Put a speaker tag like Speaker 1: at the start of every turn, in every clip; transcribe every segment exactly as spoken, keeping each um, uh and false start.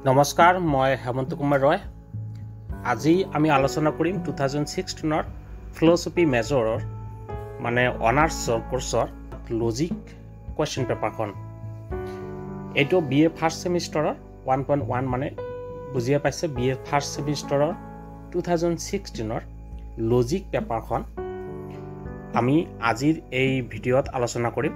Speaker 1: নমস্কাৰ মই হেমন্ত কুমাৰ ৰয় আজি আমি আলোচনা কৰিম two thousand sixteen ৰ ফিলসফি মেজৰৰ মানে অনাৰ্সৰ কোৰ্সৰ লজিক কোৱেশ্চন পেপাৰখন এটো বিএ ফাৰ্স্ট সেমিস্টাৰৰ one point one মানে বুজিয়া পাইছে বিএ ফাৰ্স্ট সেমিস্টাৰৰ two thousand sixteen ৰ লজিক পেপাৰখন আমি আজিৰ এই ভিডিওত আলোচনা কৰিম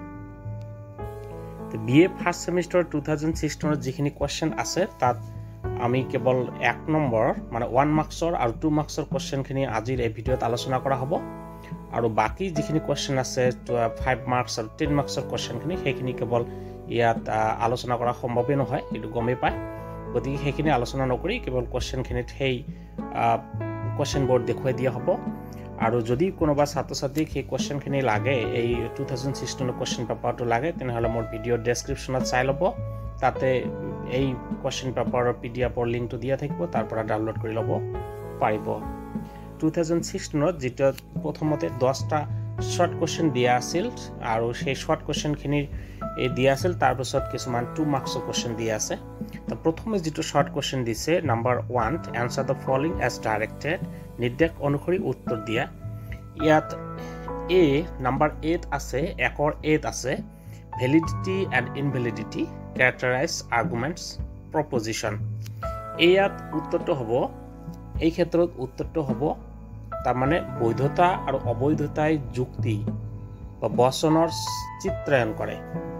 Speaker 1: B A first semester two thousand sixteen এর যিখিনি কোশ্চেন আছে তাত আমি কেবল এক নম্বৰ মানে one মার্কসৰ আৰু two মার্কসৰ কোশ্চেনখিনি আজিৰ এই ভিডিওত আলোচনা কৰা হ'ব আৰু বাকি যিখিনি কোশ্চেন আছে five মার্কস আৰু ten মার্কসৰ কোশ্চেনখিনি সেইখিনি কেবল ইয়াত আলোচনা কৰা সম্ভৱই নহয় এটো গমে পায় গতিকে সেইখিনি আলোচনা নকৰি কেবল কোশ্চেনখিনিত সেই কোশ্চেন বোৰ্ড দেখুৱাই দিয়া হ'ব আৰু যদি কোনোবা ছাত্ৰ ছাত্ৰীক সেই কোশ্চেনখিনি লাগে এই two thousand sixteen ৰ কোশ্চেন পেপাৰটো লাগে তেনেহলে মোৰ ভিডিও ডেসক্ৰিপচনত চাই লব তাতে এই কোশ্চেন পেপাৰৰ পিডিএফ ৰ লিংকটো দিয়া থাকিব তাৰ পৰা ডাউনলোড কৰি লব পাৰিব two thousand sixteen ৰ যেটা প্ৰথমতে দহটা শৰ্ট কোশ্চেন দিয়া আছিল আৰু সেই শৰ্ট কোশ্চেনখিনি এই দিয়া আছিল তাৰ পিছত কিছুমান two মাৰ্কছৰ কোশ্চেন দিয়া আছে তো প্ৰথমে যেটো শৰ্ট কোশ্চেন দিছে number one answer the following as directed নিৰ্দেশ অনুসৰি উত্তৰ দিয়া ইয়াত এ নাম্বাৰ eight আছে একৰ eight আছে validity and invalidity characterize arguments proposition ইয়াত উত্তৰটো হ'ব এই ক্ষেত্ৰত উত্তৰটো হ'ব তাৰ মানে বৈধতা আৰু অবৈধতাই যুক্তি বা বচনৰ চিত্ৰায়ন কৰে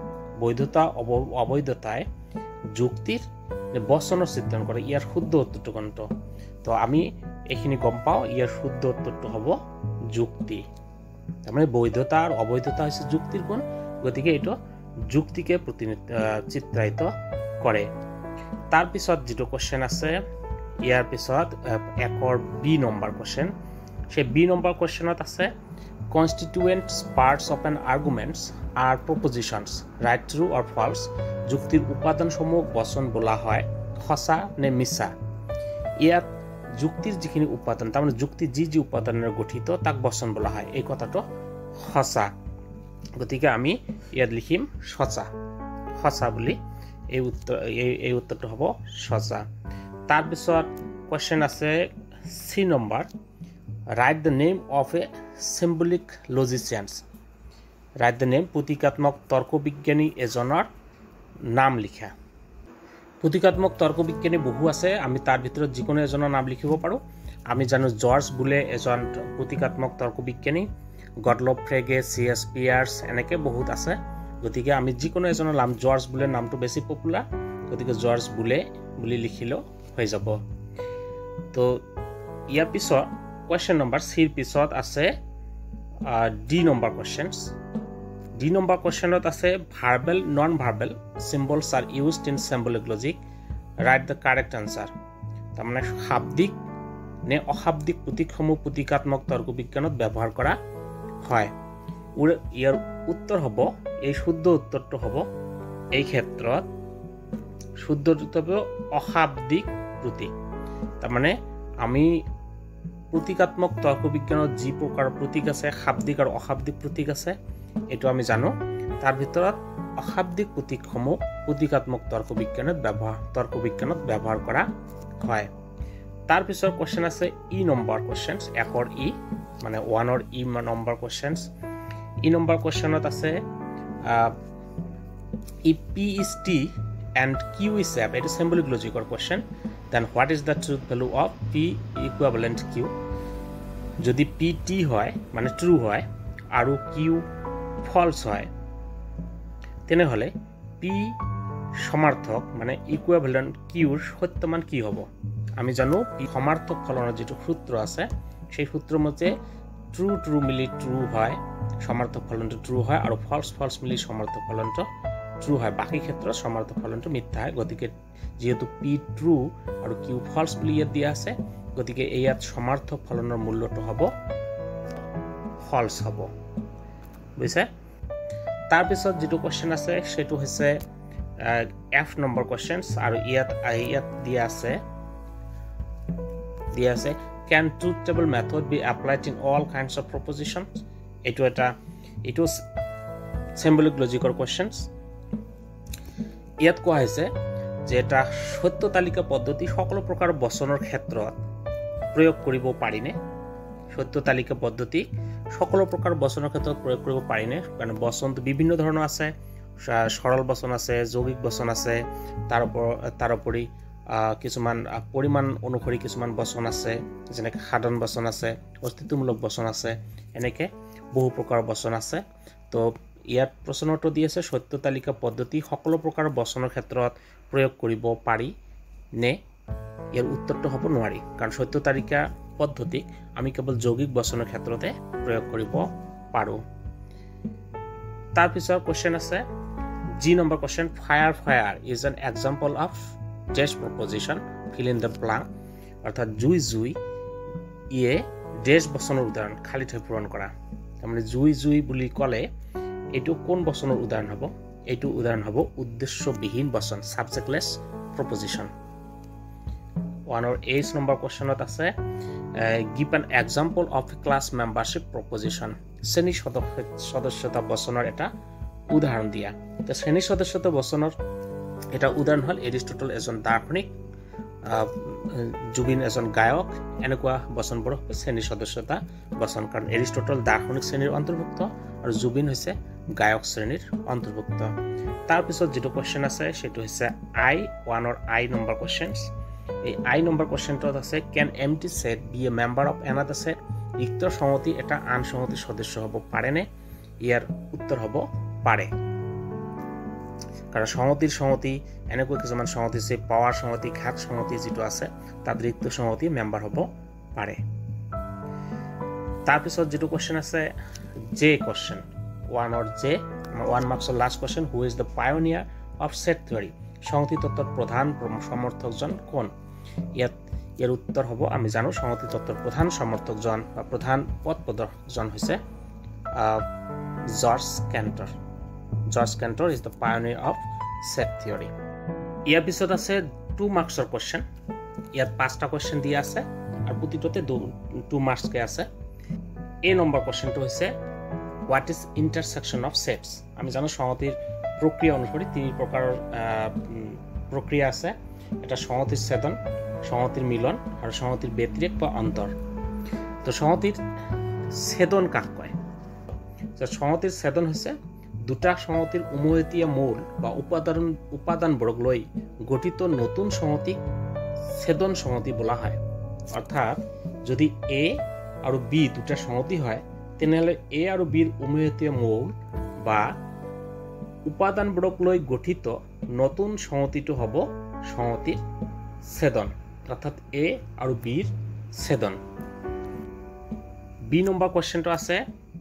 Speaker 1: বৈধতা অবৈধতাই যুক্তিৰ বচনৰ চিত্ৰায়ন কৰে ইয়াৰ শুদ্ধ উত্তৰটো কোনটো তো আমি এখিনি গম পাও ইয়াৰ শুদ্ধ উত্তৰটো হ'ব যুক্তি তাৰ মানে বৈধতা আৰু অবৈধতা হৈছে যুক্তিৰ গুণ গতিকে এটো যুক্তিকে চিত্ৰায়িত কৰে তাৰ পিছত যেটো কোশ্চেন আছে ইয়াৰ পিছত একৰ বি নম্বৰ কোশ্চেন সেই বি নম্বৰ কোশ্চেনত আছে constituent parts of an arguments are propositions right true or false যুক্তিৰ উপাদানসমূহ বচন বলা হয় সঁচা নে মিছা ইয়াত যুক্তিৰ যিখিনি উপাদান তাৰ মানে যুক্তি যি যি উপাদানেৰে গঠিত তাক বচন বলা হয় এই কথাটো সঁচা গতিকে আমি ইয়াত লিখিম সঁচা সঁচা বুলি এই উত্তৰ এই উত্তৰটো হ'ব সঁচা তাৰ পিছত কোশ্চেন আছে C number write the name of a symbolic logician write the name প্রতীকাত্মক তর্কবিজ্ঞানী এজনৰ নাম লিখা প্রতীকাত্মক তর্কবিজ্ঞানী বহু আছে আমি তাৰ ভিতৰত যিকোনো এজনৰ নাম লিখিব পাৰো আমি জানো জৰ্জ বুলে এজন প্রতীকাত্মক তর্কবিজ্ঞানী গডলফ ফ্ৰেগে সিএস পিয়াৰ্স এনেকে বহুত আছে গতিকে আমি যিকোনো এজনৰ নাম জৰ্জ বুলে নামটো বেছি পপুলাৰ গতিকে জৰ্জ বুলে বুলি লিখিলো হৈ যাব তো ইয়াৰ পিছত question number C পিছত আছে D number questions D number questionত আছে verbal non verbal symbols are used in symbolic logic write the correct answer তাৰ মানে শাব্দিক নে অশাব্দিক প্ৰতীকসমূহ প্ৰতীকাত্মক তৰ্কবিজ্ঞানত ব্যৱহাৰ কৰা হয় ইয়াৰ উত্তৰ হ'ব এই শুদ্ধ উত্তৰটো হ'ব এই ক্ষেত্ৰত শুদ্ধ উত্তৰটো হ'ব অশাব্দিক প্ৰতীক তাৰ মানে আমি প্রতীকাত্মক তর্কবিজ্ঞানত যি প্ৰকাৰ প্ৰতীক আছে শাব্দিক আৰু অশাব্দিক প্ৰতীক আছে এটো আমি জানো তাৰ ভিতৰত অশাব্দিক প্ৰতীকসমূহ প্ৰতীকাত্মক তৰ্কবিজ্ঞানত ব্যৱহাৰ তৰ্কবিজ্ঞানত ব্যৱহাৰ কৰা হয় তাৰ পিছৰ কোশ্চেন আছে ই নম্বৰ কোশ্চেনস একৰ ই মানে one ৰ E number questions E number কোশ্চেনত আছে if p is t and q is f it is symbolic logic or question then what is the truth value of p equivalent q যদি p t হয় মানে true হয় আৰু q false হয় তেনেহলে p সমাৰ্থক মানে ইকুইভ্যালেন্ট q ৰ সত্যমান কি হ'ব আমি জানো p সমাৰ্থক ফলনৰ যেটো সূত্ৰ আছে সেই সূত্ৰৰ মতে ট্ৰু ট্ৰু মিলি ট্ৰু হয় সমাৰ্থক ফলনটো ট্ৰু হয় আৰু ফলস ফলস মিলি সমাৰ্থক ফলনটো ট্ৰু হয় বাকি ক্ষেত্ৰত সমাৰ্থক ফলনটো মিথ্যা হয় গতিকে যেহেতু p ট্ৰু আৰু q ফলস বুলি ইয়াত দিয়া আছে গতিকে ইয়াত সমাৰ্থক ফলনৰ মূল্যটো হ'ব ফলস হ'ব বুজিছে তাৰ পিছত যেটো কোশ্চেন আছে সেটো হৈছে f নম্বৰ কোশ্চেনস আৰু ইয়াত ইয়াত দিয়া আছে দিয়া আছে can truth table method be applied in all kinds of propositions এটো এটা এটো symbolic logic or questions ইয়াত কোৱা হৈছে যে এটা সত্য তালিকা পদ্ধতি সকলো প্ৰকাৰ বচনৰ ক্ষেত্ৰত প্ৰয়োগ কৰিব পাৰিনে সত্য তালিকা পদ্ধতি সকলো প্ৰকাৰ বচনৰ ক্ষেত্ৰত প্ৰয়োগ কৰিব পাৰিনে কাৰণ বচনটো বিভিন্ন ধৰণৰ আছে সৰল বচন আছে যৌগিক বচন আছে তাৰ তাৰোপৰি কিছুমান পৰিমাণ অনুসৰি কিছুমান বচন আছে যেনেকৈ সাধাৰণ বচন আছে অস্তিত্বমূলক বচন আছে এনেকৈ বহু প্ৰকাৰ বচন আছে তো ইয়াত প্ৰশ্নটো দি আছে সত্য তালিকা পদ্ধতি সকলো প্ৰকাৰ বচনৰ ক্ষেত্ৰত প্ৰয়োগ কৰিব পাৰি নে ইয়াৰ উত্তৰটো হ'ব নোৱাৰি কাৰণ সত্য তালিকা পদ্ধতি আমি কেৱল যৌগিক বচনৰ ক্ষেত্ৰতে প্ৰয়োগ কৰিব পাৰো তাৰ পিছৰ কোৱেশ্চন আছে G number question fire fire is an example of dash proposition fill in the blank অৰ্থাৎ জুই জুই ইয়ে ডেশ বচনৰ উদাহৰণ খালি ঠাই পূৰণ কৰা তাৰমানে জুই জুই বুলি ক'লে এইটো কোন বচনৰ উদাহৰণ হ'ব এইটো উদাহৰণ হ'ব উদ্দেশ্যবিহীন বচন সাবজেক্টলেস প্ৰপজিশন ওৱানৰ এইচ নম্বৰ কোৱেশ্চনত আছে give an example of class membership proposition শ্ৰেণী সদস্যতা বচনৰ এটা উদাহৰণ দিয়া তো শ্ৰেণী সদস্যতা বচনৰ এটা উদাহৰণ হ'ল এৰিষ্টটল এজন দাৰ্শনিক জুবিন এজন গায়ক এনেকুৱা বচনবোৰ শ্ৰেণী সদস্যতা বচন কাৰণ এৰিষ্টটল দাৰ্শনিক শ্ৰেণীৰ অন্তৰ্ভুক্ত আৰু জুবিন হৈছে গায়ক শ্ৰেণীৰ অন্তৰ্ভুক্ত তাৰ পিছত যেটো কোৱেশ্চন আছে সেটো হৈছে আই ওৱানৰ আই নম্বৰ কোৱেশ্চনস এই আই নম্বৰ কোৱেশ্চনটোত আছে can empty set be a member of another set ৰিক্ত সংহতি এটা আন সংহতিৰ সদস্য হ'ব পাৰেনে ইয়াৰ উত্তৰ হ'ব পাৰে কাৰণ সংহতিৰ সংহতি এনেকৈ কিছুমান সংহতি আছে পাৱাৰ সংহতি ঘাত সংহতি যেটো আছে তাত ৰিক্ত সংহতি মেম্বাৰ হ'ব পাৰে তাৰ পিছত যেটো কোৱেশ্চন আছে জে কোৱেশ্চন ওৱানৰ জে ওৱান মাৰ্কছৰ last question who is the pioneer of set theory সংহতি তত্ত্বৰ প্ৰধান সমৰ্থকজন কোন ইয়াত ইয়াৰ উত্তৰ হ'ব আমি জানো সংহতি তত্ত্বৰ প্ৰধান সমৰ্থকজন বা প্ৰধান পথ প্ৰদৰ্শকজন হৈছে George Cantor George Cantor is the pioneer of set theory ইয়াৰ পিছত আছে টু মাৰ্কছৰ কোৱেশ্চন ইয়াত পাঁচটা কোৱেশ্চন দিয়া আছে আৰু প্ৰতিটোতে টু মাৰ্কছকে আছে এই নম্বৰ কোৱেশ্চনটো হৈছে what is intersection of sets আমি জানো সংহতিৰ প্ৰক্ৰিয়া অনুসৰি তিনি প্ৰকাৰৰ প্ৰক্ৰিয়া আছে এটা সংহতিৰ ছেদন সংহতিৰ মিলন আৰু সংহতিৰ ব্যতিৰেক বা অন্তৰ তো সংহতিৰ ছেদন কাক কয় যে সংহতিৰ ছেদন হৈছে দুটা সংহতিৰ উমৈহতীয়া মূল বা উপাদান উপাদানবোৰক লৈ গঠিত নতুন সংহতিক ছেদন সংহতি বোলা হয় অৰ্থাৎ যদি এ আৰু বি দুটা সংহতি হয় তেনেহলে এ আৰু বিৰ উমৈহতীয়া মূল বা উপাদানবোৰক লৈ গঠিত নতুন সংহতিটো হ'ব সংহতিৰ ছেদন অৰ্থাৎ এ আৰু বিৰ ছেদন বি নম্বৰ কোৱেশ্চনটো আছে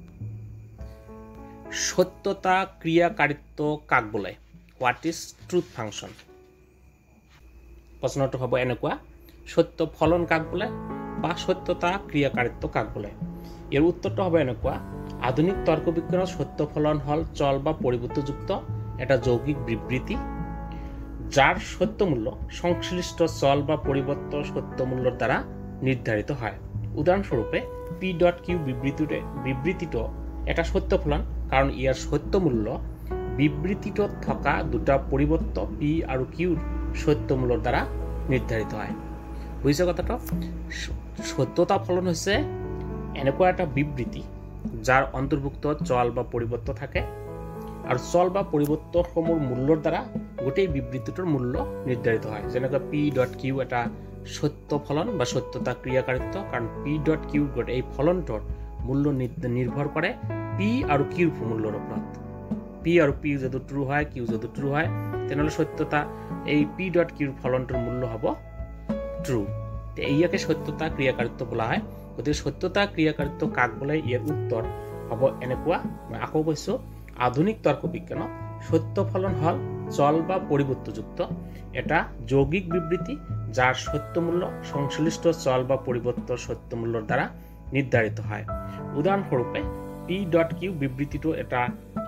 Speaker 1: সত্যতা ক্ৰিয়াকাৰিত্ব কাক বোলে হোৱাট ইজ ট্ৰুথ ফাংচন প্ৰশ্নটো হ'ব এনেকুৱা সত্য ফলন কাক বোলে বা সত্যতা ক্ৰিয়াকাৰিত্ব কাক বোলে ইয়াৰ উত্তৰটো হ'ব এনেকুৱা আধুনিক তৰ্ক বিজ্ঞানৰ সত্য ফলন হল চল বা পৰিৱৰ্তনযুক্ত এটা যৌগিক বিবৃতি যাৰ সত্য মূল্য সংশ্লিষ্ট চল বা পৰিৱৰ্তন সত্য মূল্যৰ দ্বাৰা নিৰ্ধাৰিত হয় উদাহৰণস্বৰূপে পি ডট কিউ বিবৃতিটো বিবৃতিটো এটা সত্য ফলন কাৰণ ইয়াৰ সত্য মূল্য বিবৃতিটোত থকা দুটা পৰিৱৰ্তন পি আৰু কিউৰ সত্য মূল্যৰ দ্বাৰা নিৰ্ধাৰিত হয় বুজিছে কথাটো সত্যতা ফলন হৈছে এনেকুৱা এটা বিবৃতি যাৰ অন্তৰ্ভুক্ত চল বা পৰিৱৰ্তন থাকে আৰু চল বা পৰিৱৰ্তনসমূহৰ মূল্যৰ দ্বাৰা গোটেই বিবৃতিটোৰ মূল্য নিৰ্ধাৰিত হয় যেনেকৈ পি ডট কিউ এটা সত্য ফলন বা সত্যতা ক্ৰিয়াকাৰিত্ব কাৰণ পি ডট কিউ গোটেই এই ফলনটোৰ মূল্য নিৰ্ভৰ কৰে পি আৰু কিউৰ মূল্যৰ ওপৰত পি আৰু পি যদি ট্ৰু হয় কিউ যদি ট্ৰু হয় তেনেহ'লে সত্যতা এই পি ডট কিউৰ ফলনটোৰ মূল্য হ'ব ট্ৰু ইয়াকে সত্যতা ক্ৰিয়াকাৰিত্ব বোলা হয় গতিকে সত্যতা ক্ৰিয়াকাৰিত্ব কাক বোলে ইয়াৰ উত্তৰ হ'ব এনেকুৱা মই আকৌ কৈছোঁ আধুনিক তৰ্ক বিজ্ঞানত সত্য ফলন হল চল বা পৰিৱৰ্তনযুক্ত এটা যৌগিক বিবৃতি যাৰ সত্য মূল্য সংশ্লিষ্ট চল বা পৰিৱৰ্তন সত্য মূল্যৰ দ্বাৰা নিৰ্ধাৰিত হয় উদাহৰণস্বৰূপে পি ডট কিউ বিবৃতিটো এটা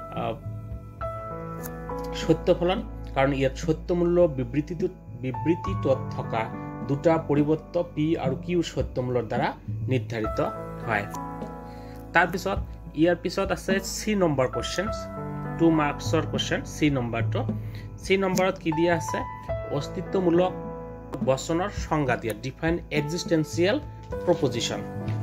Speaker 1: সত্য ফলন কাৰণ ইয়াত সত্য মূল্য বিবৃতিটোত বিবৃতিটোত থকা দুটা পৰিৱৰ্তন পি আৰু কিউ সত্য মূল্যৰ দ্বাৰা নিৰ্ধাৰিত হয় তাৰ পিছত ইয়াৰ পিছত আছে সি নম্বৰ কোৱেশ্চনস টু মাৰ্কছৰ কোৱেশ্চন সি নম্বৰটো সি নম্বৰত কি দিয়া আছে অস্তিত্বমূলক বচনৰ সংজ্ঞা দিয়া ডিফাইন এক্সিস্টেন্সিয়েল প্ৰপজিশন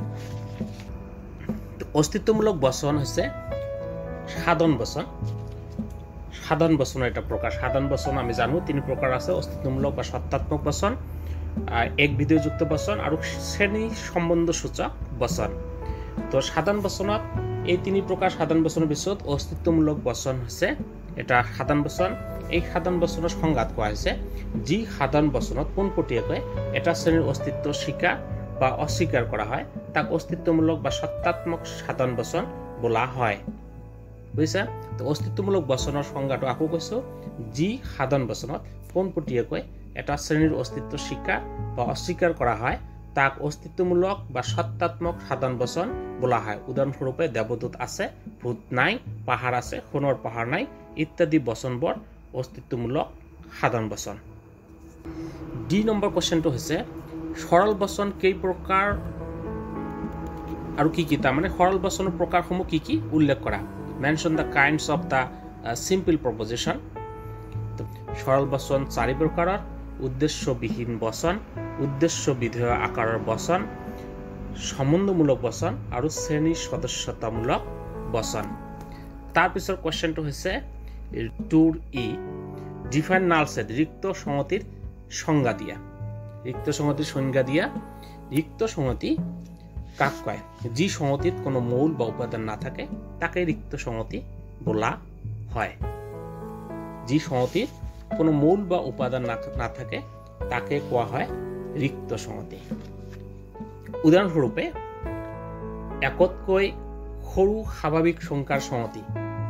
Speaker 1: অস্তিত্বমূলক বচন হৈছে সাধাৰণ বচন সাধারণ বচনের এটা প্রকার সাধারণ বচন আমি জানো তিন প্রকার আছে অস্তিত্বমূলক বা সত্তাত্মক বচন এক বিধেয়যুক্ত বচন আর শ্রেণী সম্বন্ধ সূচক বচন তো সাধারণ বচনত এই তিন প্রকার সাধারণ বচনের পিছত অস্তিত্বমূলক বচন হচ্ছে এটা সাধারণ বচন এই সাধারণ বচনের সংজ্ঞাত কোৱা হৈছে যি সাধারণ বচনত পোনপটীয়াকৈ এটা শ্রেণীর অস্তিত্ব স্বীকাৰ বা অস্বীকাৰ কৰা হয় তাক অস্তিত্বমূলক বা সত্তাত্মক সাধারণ বচন বলা হয় বুঝছা তো অস্তিত্বমূলক বচনৰ সংজ্ঞাটো আকৌ কৈছো যি সাধারণ বচনত পোনপটীয়াকৈ এটা শ্রেণীর অস্তিত্ব স্বীকাৰ বা অস্বীকাৰ কৰা হয় তাক অস্তিত্বমূলক বা সত্তাত্মক সাধারণ বচন বলা হয় উদাহৰণস্বৰূপে দেৱদূত আছে ভূত নাই পাহাৰ আছে সোণৰ পাহাৰ নাই ইত্যাদি বচনবোৰ অস্তিত্বমূলক সাধারণ বচন ডি নম্বৰ কোৱেশ্চনটো হৈছে সৰল বচন কেই প্ৰকাৰ আৰু কি কি তাৰ মানে সৰল বচনৰ প্ৰকাৰসমূহ কি কি উল্লেখ কৰা mention the kinds of the uh, simple proposition সরল বচন চারি প্রকারের উদ্দেশ্যবিহীন বচন উদ্দেশ্য বিধেয় আকারের বচন সম্বন্ধমূলক বচন আর শ্রেণী সদস্যতামূলক বচন তার পিছৰ কোৱেশ্চনটো হৈছে টুৰ ই ডিফাইন নাল সেট রিক্ত সংগতির সংজ্ঞা দিয়া রিক্ত সংগতির সংজ্ঞা দিয়া রিক্ত সংগতি কাক কয় যি সংগতিত কোনো মৌল বা উপাদান না থাকে তাকে রিক্ত সংগতি বলা হয় যি সংগতিত কোনো মৌল বা উপাদান না থাকে তাকে কোৱা হয় রিক্ত সংগতি উদাহৰণস্বৰূপে একতকৈ সৰু স্বাভাৱিক সংখ্যাৰ সংগতি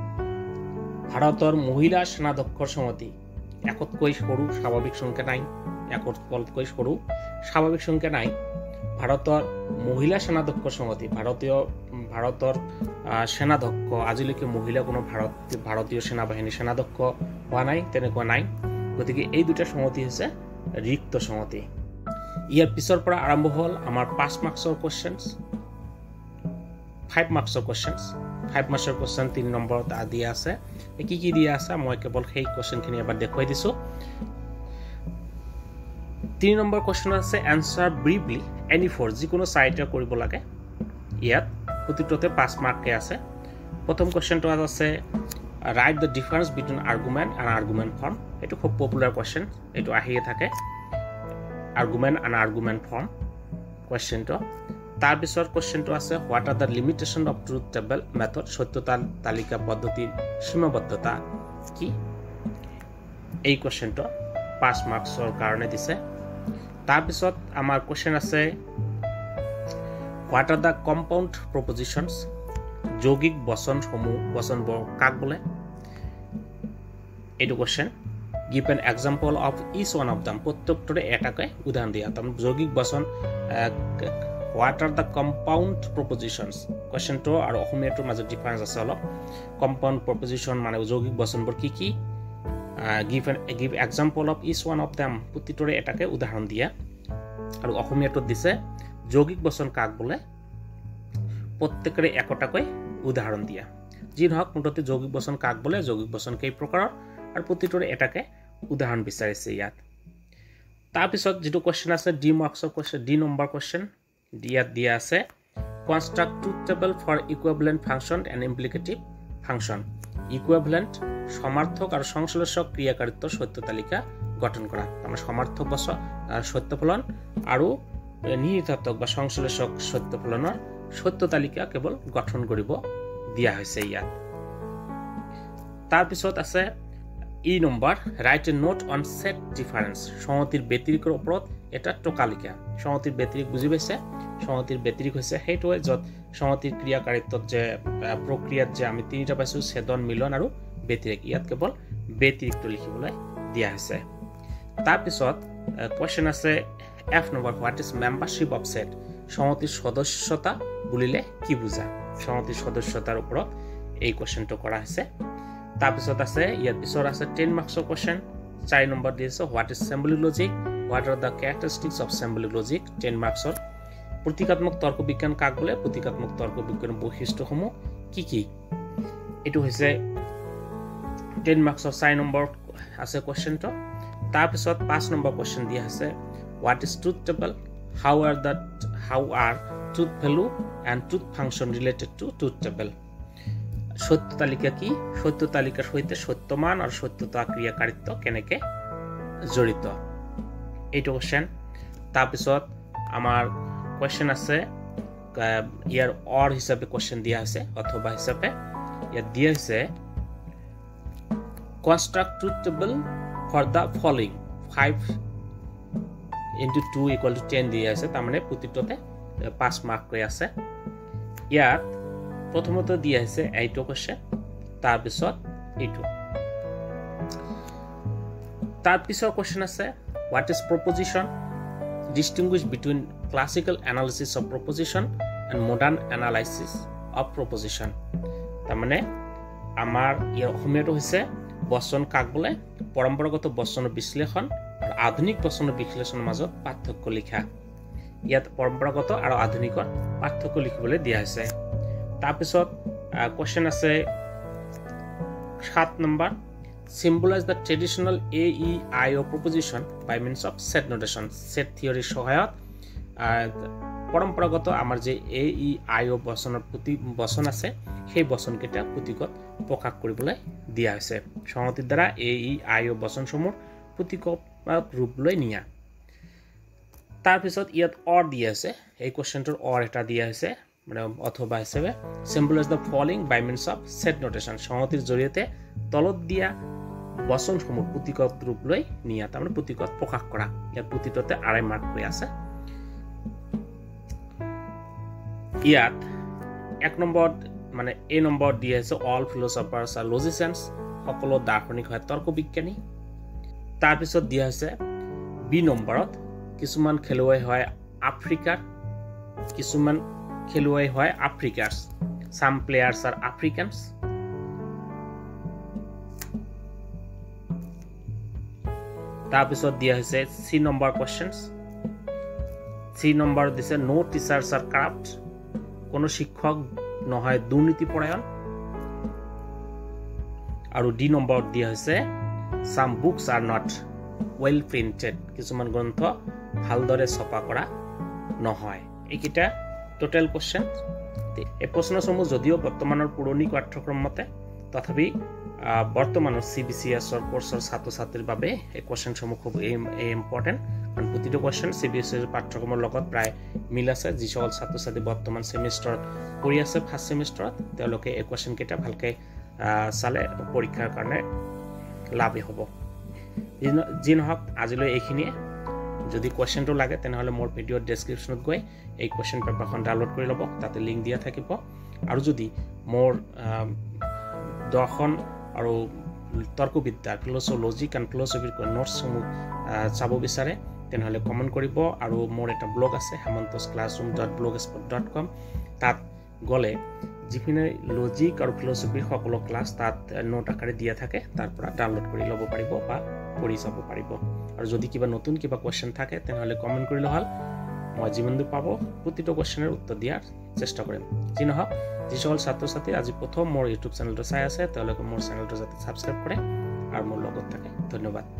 Speaker 1: ভাৰতৰ মহিলা সেনাধ্যক্ষৰ সংগতি একতকৈ সৰু স্বাভাৱিক সংখ্যা নাই একতকৈ সৰু স্বাভাৱিক সংখ্যা নাই ভাৰতৰ মহিলা সেনাধ্যক্ষৰ সংগতি ভাৰতীয় ভাৰতৰ সেনাধ্যক্ষ আজিলৈকে মহিলা কোনো ভাৰত ভাৰতীয় সেনাবাহিনী সেনাধ্যক্ষ হোৱা নাই তেনেকুৱা নাই গতিকে এই দুটা সংগতি হৈছে ৰিক্ত সংগতি ইয়াৰ পিছৰ পৰা আৰম্ভ হ'ল আমাৰ পাঁচ মাৰ্কছৰ কোৱেশ্চনছ ফাইভ মাৰ্কছৰ কোৱেশ্চনছ ফাইভ মাৰ্কছৰ কোৱেশ্চন তিনি নম্বৰত দিয়া আছে কি কি দিয়া আছে মই কেৱল সেই কোৱেশ্চনখিনি এবাৰ দেখুৱাই দিছোঁ তিনি নম্বৰ কোৱেশ্চন আছে এনসাৰ ব্ৰিফলি এনি ফৰ যিকোনো চাৰিটা কৰিব লাগে ইয়াত প্ৰতিটোতে পাঁচ মাৰ্কে আছে প্ৰথম কোৱেশ্চনটো আছে write the difference between argument and argument form এটো খুব পপুলার কোয়েশ্চন এটো আহিয়ে থাকে আর্গুমেন্ট এন্ড আর্গুমেন্ট ফর্ম কোয়েশ্চনটো তার পিছৰ কোয়েশ্চনটো আছে what are the limitation of truth table method সত্যতা তালিকা পদ্ধতিৰ সীমাবদ্ধতা কি এই কোয়েশ্চনটো পাঁচ মাৰ্কছৰ কাৰণে দিছে তার পিছত আমাৰ কোয়েশ্চন আছে what are the compound propositions যৌগিক বচন সমূহ বচনবোৰ কাক বলে এইটো question give an example of each one of them প্ৰত্যেকটোৰে এটাকৈ উদাহৰণ দিয়া তাৰ যৌগিক বচন what are the compound propositions কোয়েশ্চনটো আৰু অসমীয়াটোৰ মাজত ডিফাৰেন্স আছে অলপ কম্পাউন্ড প্রপোজিশন মানে যৌগিক বচনবোৰ কি কি give an give example of each one of them প্ৰতিটোৰে এটাকৈ উদাহৰণ দিয়া আৰু অসমীয়াটোত দিছে যৌগিক বচন কাক বলে প্রত্যেকৰে একটাকৈ উদাহৰণ দিয়া যি নহওক মুঠতে যৌগিক বচন কাক বলে যৌগিক বচন কেই প্ৰকাৰৰ আৰু প্ৰতিটোৰে এটাকে উদাহৰণ বিচাৰিছে ইয়াত তাৰ পিছত যেটো কোৱেশ্চন আছে ডি মাৰ্কছৰ কোৱেশ্চন ডি নম্বৰ কোৱেশ্চন দিয়াত দিয়া আছে construct truth table for equivalent function and implicative function equivalent সমাৰ্থক আৰু সংশ্লেষক ক্ৰিয়াকাৰিত্বৰ সত্য তালিকা গঠন কৰা আমাৰ সমাৰ্থক বচন সত্য ফলন আৰু নিহিতাৰ্থক বা সংশ্লেষক সত্য ফলনৰ সত্য তালিকা কেৱল গঠন কৰিব দিয়া হৈছে ইয়াত তাৰ পিছত আছে E number write a note on set difference সংগতিৰ ব্যতিৰিকৰ ওপৰত এটা টকালিকা সংগতিৰ ব্যতিৰিক বুজি পাইছে সংগতিৰ ব্যতিৰিক হৈছে সেইটোৱে যত সংগতিৰ ক্ৰিয়াকাৰিত্বত যে প্ৰক্ৰিয়াত যে আমি তিনিটা পাইছো ছেদন মিলন আৰু ব্যতিৰিক ইয়াত কেৱল ব্যতিৰিকটো লিখিবলৈ দিয়া হৈছে তাৰ পিছত কোৱেশ্চন আছে F number what is membership of set সংগতিৰ সদস্যতা বুলিলে কি বুজা সংগতিৰ সদস্যতাৰ ওপৰত এই কোৱেশ্চনটো কৰা হৈছে তাৰ পিছত আছে ইয়াৰ পিছৰ আছে টেন মাৰ্কছৰ কোৱেশ্চন চাৰি নম্বৰ দিছে what is symbolic logic what are the characteristics of symbolic logic ten মাৰ্কছৰ প্ৰতীকাত্মক তৰ্ক বিজ্ঞান কাক বলে প্ৰতীকাত্মক তৰ্ক বিজ্ঞানৰ বৈশিষ্ট্যসমূহ কি কি এটো হৈছে টেন মাৰ্কছৰ চাৰি নম্বৰ আছে কোৱেশ্চনটো তাৰপিছত পাঁচ নম্বৰ কোৱেশ্চন দিয়া আছে what is truth table, how are that how are truth value and truth function related to truth table. সত্য তালিকা কি, সত্য তালিকাৰ সৈতে সত্যমান আৰু সত্যতা ক্ৰিয়াকাৰিত্ব কেনেকে জড়িত, এইটো কোৱেশ্চন। তাৰপিছত আমাৰ কোৱেশ্চন আছে ইয়াৰ অৰ হিচাপে কোৱেশ্চন দিয়া আছে অথবা হিচাপে ইয়াত দিয়া আছে construct truth table for the following five into two equal to ten দিয়া আছে, তাৰ মানে প্ৰতিটোতে পাঁচ মাৰ্ক কৰি আছে। ইয়াত প্ৰথমতে দিয়া আছে এইটো কোৱেশ্চন, তাৰপিছত এইটো। তাৰপিছৰ কোৱেশ্চন আছে what is proposition, distinguish between classical analysis of proposition and modern analysis of proposition। তাৰ মানে আমাৰ ইয়াৰ অসমীয়াটো হৈছে বচন কাক বোলে, পৰম্পৰাগত বচনৰ বিশ্লেষণ আৰু আধুনিক বচনৰ বিশ্লেষণৰ মাজত পাৰ্থক্য লিখা। ইয়াত পৰম্পৰাগত আৰু আধুনিকৰ পাৰ্থক্য লিখিবলৈ দিয়া হৈছে। তাৰপিছত কোৱেশ্চন আছে সাত নম্বৰ symbolize the traditional A E I O proposition by means of set notation। set theory সহায়ত পৰম্পৰাগত আমাৰ যে A E I O বচনৰ প্ৰতি বচন আছে সেই বচনকেইটা প্ৰতীকত প্ৰকাশ কৰিবলৈ দিয়া হৈছে। সংহতিৰ দ্বাৰা A E I O বচনসমূহ প্ৰতীকক ৰূপ লৈ নিয়া। তাৰপিছত ইয়াত অৰ দিয়া আছে, এই কোৱেশ্চনটোৰ অৰ এটা দিয়া হৈছে মানে অথবা হিচাপে symbolize the following by means of set notation। সংহতিৰ জৰিয়তে তলত দিয়া বচনসমূহ প্ৰতীকত ৰূপ লৈ নিয়া, তাৰমানে প্ৰতীকত প্ৰকাশ কৰা। ইয়াত প্ৰতিটোতে আঢ়াই মাৰ্ক হৈ আছে। ইয়াত এক নম্বৰত মানে এই নম্বৰ দিয়া আছে অল ফিলচফাৰ্ছ আৰু লজিচিয়ানছ, সকলো দাৰ্শনিক হয় তৰ্ক বিজ্ঞানী। তাৰপিছত দিয়া আছে বি নম্বৰত কিছুমান খেলুৱৈ হয় আফ্ৰিকাৰ, কিছুমান খেলুৱৈ হয় আফ্ৰিকাৰ্ছ, সাম প্লেয়াৰ্ছ আৰ আফ্ৰিকানছ। তাৰপিছত দিয়া হৈছে C number questions, C number দিছে নো টিচাৰ্ছ আৰ কাৰাপ্ট, কোনো শিক্ষক নহয় দুৰ্নীতিপৰায়ণ। আৰু ডি নম্বৰত দিয়া হৈছে some books are not well printed, কিছুমান গ্ৰন্থ ভালদৰে ছপা কৰা নহয়। এইকেইটা টোটেল কুৱেশ্যন। এই প্ৰশ্নসমূহ যদিও বৰ্তমানৰ পুৰণি পাঠ্যক্ৰম মতে তথাপি বৰ্তমানৰ চি বি চি এছৰ কোৰ্চৰ ছাত্ৰ ছাত্ৰীৰ বাবে এই কুৱেশ্যনসমূহ খুব ইম্পৰ্টেণ্ট, কাৰণ প্ৰতিটো কুৱেশ্যন চি বি এছ ইৰ পাঠ্যক্ৰমৰ লগত প্ৰায় মিল আছে। যিসকল ছাত্ৰ ছাত্ৰী বৰ্তমান ছেমিষ্টাৰত পঢ়ি আছে ফাৰ্ষ্ট ছেমিষ্টাৰত তেওঁলোকে এই কুৱেশ্যনকেইটা ভালকৈ চালে পৰীক্ষাৰ কাৰণে লাভেই হ'ব। যি নহওক আজিলৈ এইখিনিয়ে। যদি কুৱেশ্যনটো লাগে তেনেহ'লে মোৰ ভিডিঅ'ৰ ডেছক্ৰিপশ্যনত গৈ এই কুৱেশ্যন পেপাৰখন ডাউনলোড কৰি ল'ব, তাতে লিংক দিয়া থাকিব। আৰু যদি মোৰ দৰ্শন আৰু তৰ্কবিদ্যাৰ ফিলচফি এণ্ড ফিলচফিৰ নোটছসমূহ চাব বিচাৰে তেনেহ'লে কমেণ্ট কৰিব। আৰু মোৰ এটা ব্লগ আছে Hemanta's classroom dot blog spot dot com, তাত গ'লে যিখিনি লজিক আৰু ফিলচফিৰ সকলো ক্লাছ তাত নোট আকাৰে দিয়া থাকে, তাৰ পৰা ডাউনলোড কৰি ল'ব পাৰিব বা পঢ়ি চাব পাৰিব। আৰু যদি কিবা নতুন কিবা কুৱেশ্যন থাকে তেনেহ'লে কমেণ্ট কৰিলে হ'ল, মই যিমান দূৰ পাব প্ৰতিটো কুৱেশ্যনৰ উত্তৰ দিয়াৰ চেষ্টা কৰিম। যি নহওক যিসকল ছাত্ৰ ছাত্ৰী আজি প্ৰথম মোৰ ইউটিউব চেনেলটো চাই আছে তেওঁলোকে মোৰ চেনেলটো যাতে ছাবস্ক্ৰাইব কৰে আৰু মোৰ লগত থাকে। ধন্যবাদ।